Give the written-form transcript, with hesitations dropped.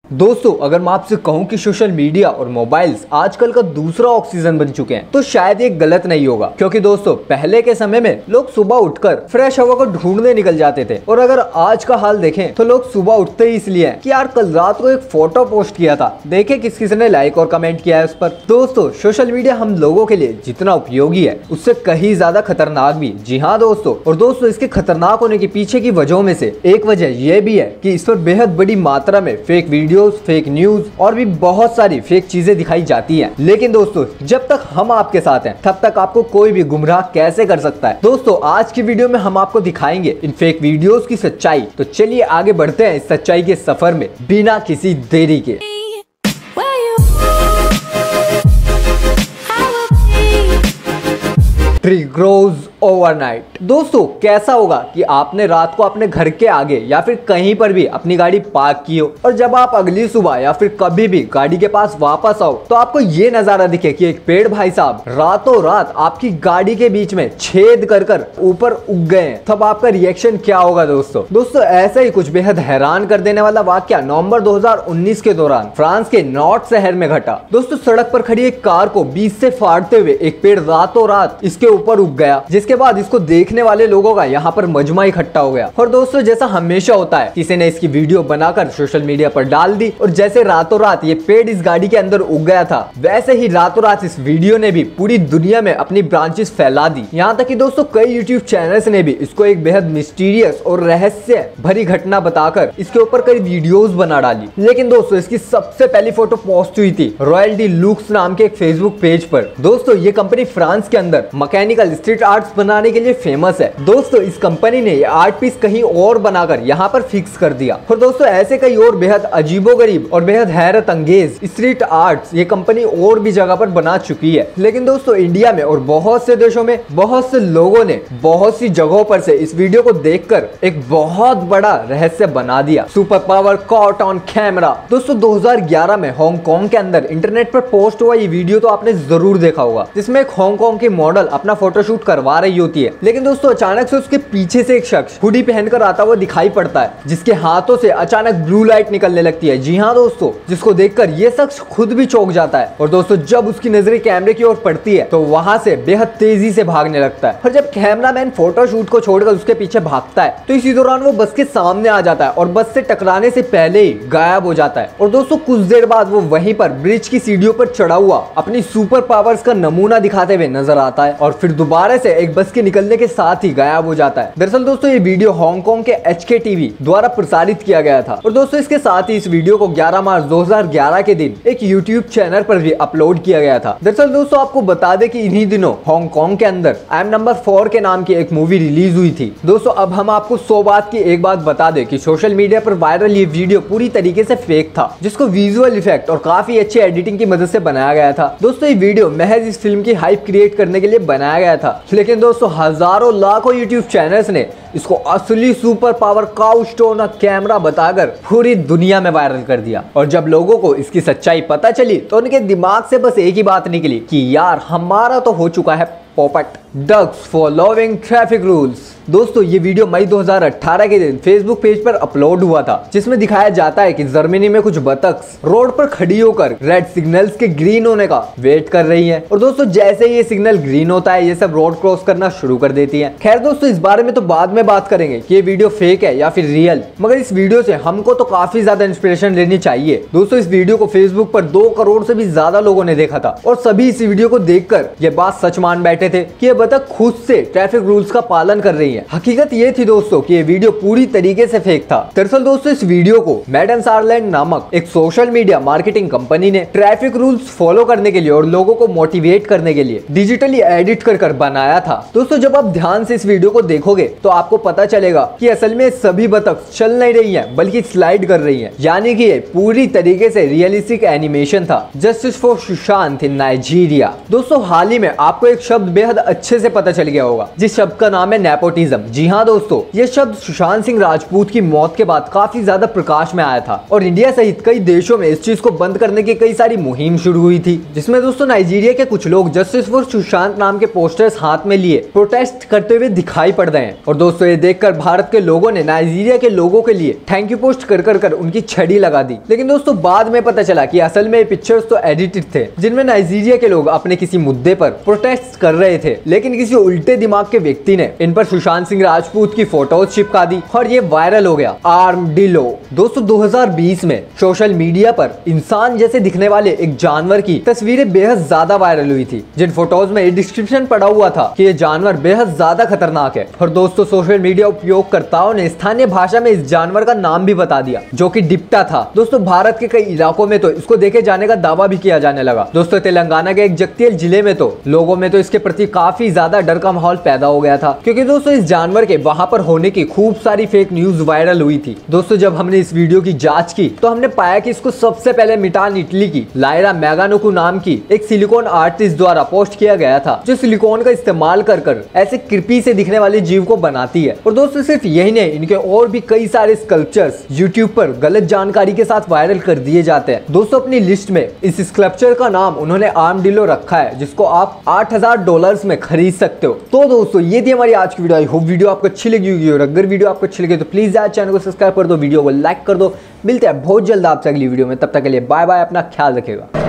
दोस्तों अगर मैं आपसे कहूं कि सोशल मीडिया और मोबाइल्स आजकल का दूसरा ऑक्सीजन बन चुके हैं तो शायद ये गलत नहीं होगा, क्योंकि दोस्तों पहले के समय में लोग सुबह उठकर फ्रेश हवा को ढूंढने निकल जाते थे। और अगर आज का हाल देखें तो लोग सुबह उठते ही इसलिए हैं कि यार कल रात को एक फोटो पोस्ट किया था, देखे किस किसी ने लाइक और कमेंट किया है उस पर। दोस्तों सोशल मीडिया हम लोगों के लिए जितना उपयोगी है उससे कहीं ज्यादा खतरनाक भी। जी हाँ दोस्तों, और दोस्तों इसके खतरनाक होने के पीछे की वजहों में से एक वजह यह भी है कि इस पर बेहद बड़ी मात्रा में फेक वीडियो, फेक न्यूज और भी बहुत सारी फेक चीजें दिखाई जाती हैं। लेकिन दोस्तों जब तक हम आपके साथ हैं तब तक आपको कोई भी गुमराह कैसे कर सकता है। दोस्तों आज की वीडियो में हम आपको दिखाएंगे इन फेक वीडियोस की सच्चाई। तो चलिए आगे बढ़ते हैं इस सच्चाई के सफर में बिना किसी देरी के। Tree grows overnight. दोस्तों कैसा होगा कि आपने रात को अपने घर के आगे या फिर कहीं पर भी अपनी गाड़ी पार्क की हो और जब आप अगली सुबह या फिर कभी भी गाड़ी के पास वापस आओ तो आपको ये नजारा दिखे कि एक पेड़ भाई साहब रातों रात आपकी गाड़ी के बीच में छेद कर कर ऊपर उग गए हैं। तब आपका रिएक्शन क्या होगा दोस्तों ऐसा ही कुछ बेहद हैरान कर देने वाला वाकया नवंबर 2019 के दौरान फ्रांस के नॉर्थ शहर में घटा। दोस्तों सड़क पर खड़ी एक कार को बीच से फाड़ते हुए एक पेड़ रातों रात इसके ऊपर उग गया, जिसके बाद इसको देखने वाले लोगों का यहाँ पर मजमा इकट्ठा हो गया। और दोस्तों जैसा हमेशा होता है किसी ने इसकी वीडियो बनाकर सोशल मीडिया पर डाल दी और जैसे रातों रात ये पेड़ इस गाड़ी के अंदर उग गया था वैसे ही रातों रात इस वीडियो ने भी पूरी दुनिया में अपनी ब्रांचेस फैला दी। यहाँ तक कि दोस्तों कई यूट्यूब चैनल्स ने भी इसको एक बेहद मिस्टीरियस और रहस्य भरी घटना बताकर इसके ऊपर कई वीडियोस बना डाली। लेकिन दोस्तों इसकी सबसे पहली फोटो पोस्ट हुई थी रॉयल्टी लुक्स नाम के एक फेसबुक पेज पर। दोस्तों ये कंपनी फ्रांस के अंदर मैकेनिकल स्ट्रीट आर्ट्स बनाने के लिए फेमस है। दोस्तों इस कंपनी ने ये आर्ट पीस कहीं और बनाकर यहाँ पर फिक्स कर दिया। और दोस्तों ऐसे कई और बेहद अजीबोगरीब और बेहद हैरत अंगेज स्ट्रीट आर्ट्स ये कंपनी और भी जगह पर बना चुकी है। लेकिन दोस्तों इंडिया में और बहुत से देशों में बहुत से लोगों ने बहुत सी जगहों पर से इस वीडियो को देखकर एक बहुत बड़ा रहस्य बना दिया। Super power caught on camera. दोस्तों 2011 में हांगकांग के अंदर इंटरनेट पर पोस्ट हुआ ये वीडियो तो आपने जरूर देखा होगा, जिसमें एक हांगकांग की मॉडल अपना फोटोशूट करवा रही होती है। लेकिन दोस्तों अचानक से उसके पीछे से एक शख्स हुडी पहनकर आता हुआ दिखाई पड़ता है, जिसके हाथों से अचानक ब्लू लाइट निकलने लगती है। जी हाँ दोस्तों, जिसको देखकर ये शख्स खुद भी चौंक जाता है। और दोस्तों जब उसकी नजरें कैमरे की ओर पड़ती है तो वहां से बेहद तेजी से भागने लगता है। और जब कैमरामैन फोटोशूट को छोड़कर उसके पीछे भागता है तो इसी दौरान वो बस के सामने आ जाता है और बस से टकराने से पहले ही गायब हो जाता है। और दोस्तों कुछ देर बाद वो वहीं पर ब्रिज की सीढ़ियों पर चढ़ा हुआ अपनी सुपर पावर्स का नमूना दिखाते हुए नजर आता है और फिर दोबारा से एक बस के निकलने के साथ ही गायब हो जाता है। दरअसल दोस्तों ये वीडियो हांगकांग के HK TV द्वारा प्रसारित किया गया था। और दोस्तों इसके साथ ही इस वीडियो को 11 मार्च 2011 के दिन एक YouTube चैनल पर भी अपलोड किया गया था। दरअसल दोस्तों आपको बता दें कि इन्हीं दिनों हांगकांग के अंदर आई एम नंबर 4 के नाम की एक मूवी रिलीज हुई थी। दोस्तों अब हम आपको 100 बात की एक बात बता दें कि सोशल मीडिया पर वायरल ये वीडियो पूरी तरीके से फेक था, जिसको विजुअल इफेक्ट और काफी अच्छे एडिटिंग की मदद से बनाया गया था। दोस्तों ये वीडियो महज इस फिल्म की हाइप क्रिएट करने के लिए बनाया गया था। लेकिन दोस्तों हजारों लाखों यूट्यूब चैनल्स ने इसको असली सुपर पावर काउ स्टोन कैमरा बताकर पूरी दुनिया में वायरल कर दिया। और जब लोगों को इसकी सच्चाई पता चली तो उनके दिमाग से बस एक ही बात निकली कि यार हमारा तो हो चुका है पोपट। Ducks following traffic rules. दोस्तों ये वीडियो मई 2018 के दिन फेसबुक पेज पर अपलोड हुआ था, जिसमें दिखाया जाता है कि जर्मनी में कुछ बतख्स रोड पर खड़ी होकर रेड सिग्नल्स के ग्रीन होने का वेट कर रही हैं। और दोस्तों जैसे ये सिग्नल ग्रीन होता है ये सब रोड क्रॉस करना शुरू कर देती हैं। खैर दोस्तों इस बारे में तो बाद में बात करेंगे कि ये वीडियो फेक है या फिर रियल, मगर इस वीडियो से हमको तो काफी ज्यादा इंस्पिरेशन लेनी चाहिए। दोस्तों इस वीडियो को फेसबुक पर 2 करोड़ से भी ज्यादा लोगों ने देखा था और सभी इस वीडियो को देखकर ये बात सच मान बैठे थे कि ये बतख खुद से ट्रैफिक रूल्स का पालन कर रही है। हकीकत ये थी दोस्तों कि ये वीडियो पूरी तरीके से फेक था। दरअसल दोस्तों इस वीडियो को मैडन सारलैंड नामक एक सोशल मीडिया मार्केटिंग कंपनी ने ट्रैफिक रूल्स फॉलो करने के लिए और लोगों को मोटिवेट करने के लिए डिजिटली एडिट कर बनाया था। दोस्तों जब आप ध्यान से इस वीडियो को देखोगे तो आपको पता चलेगा कि असल में सभी बतख चल नहीं रही है बल्कि स्लाइड कर रही है, यानी कि ये पूरी तरीके से रियलिस्टिक एनिमेशन था। Justice for Sushant in Nigeria. दोस्तों हाल ही में आपको एक शब्द बेहद अच्छे अच्छे से पता चल गया होगा, जिस शब्द का नाम है नेपोटिज्म। जी हाँ दोस्तों, ये शब्द सुशांत सिंह राजपूत की मौत के बाद काफी ज्यादा प्रकाश में आया था और इंडिया सहित कई देशों में इस चीज को बंद करने की कई सारी मुहिम शुरू हुई थी, जिसमें दोस्तों नाइजीरिया के कुछ लोग जस्टिस फॉर सुशांत नाम के पोस्टर्स हाथ में लिए प्रोटेस्ट करते हुए दिखाई पड़ रहे हैं। और दोस्तों ये देखकर भारत के लोगों ने नाइजीरिया के लोगों के लिए थैंक यू पोस्ट कर उनकी छड़ी लगा दी। लेकिन दोस्तों बाद में पता चला कि असल में ये पिक्चर्स तो एडिटेड थे, जिनमें नाइजीरिया के लोग अपने किसी मुद्दे पर प्रोटेस्ट कर रहे थे, लेकिन किसी उल्टे दिमाग के व्यक्ति ने इन पर सुशांत सिंह राजपूत की फोटोज चिपका दी और ये वायरल हो गया। आर्मडिलो। दोस्तों 2020 में सोशल मीडिया पर इंसान जैसे दिखने वाले एक जानवर की तस्वीरें बेहद ज्यादा वायरल हुई थी, जिन फोटोज में डिस्क्रिप्शन पड़ा हुआ था कि ये जानवर बेहद ज्यादा खतरनाक है। और दोस्तों सोशल मीडिया उपयोगकर्ताओं ने स्थानीय भाषा में इस जानवर का नाम भी बता दिया, जो कि डिप्टा था। दोस्तों भारत के कई इलाकों में तो इसको देखे जाने का दावा भी किया जाने लगा। दोस्तों तेलंगाना के एक जगतियल जिले में तो लोगों में तो इसके प्रति काफी ज्यादा डर का माहौल पैदा हो गया था, क्योंकि दोस्तों इस जानवर के वहां पर होने की खूब सारी फेक न्यूज वायरल हुई थी। दोस्तों जब हमने इस वीडियो की जांच की तो हमने पाया कि इसको सबसे पहले मिटान इटली की लायरा मैगानोकू नाम की एक सिलिकॉन आर्टिस्ट द्वारा पोस्ट किया गया था, जो सिलिकॉन का इस्तेमाल कर ऐसे कृपी से दिखने वाले जीव को बनाती है। और दोस्तों सिर्फ यही नहीं, इनके और भी कई सारे स्कल्पचर्स यूट्यूब पर गलत जानकारी के साथ वायरल कर दिए जाते हैं। दोस्तों अपनी लिस्ट में इस स्कल्पचर का नाम उन्होंने आर्मडिलो रखा है, जिसको आप $8,000 में खरीद सकते हो। तो दोस्तों ये थी हमारी आज की वीडियो। आई होप वीडियो आपको अच्छी लगी होगी, और अगर वीडियो आपको अच्छी लगी तो प्लीज यार चैनल को सब्सक्राइब कर दो, वीडियो को लाइक कर दो। मिलते हैं बहुत जल्द आपसे अगली वीडियो में, तब तक के लिए बाय बाय, अपना ख्याल रखिएगा।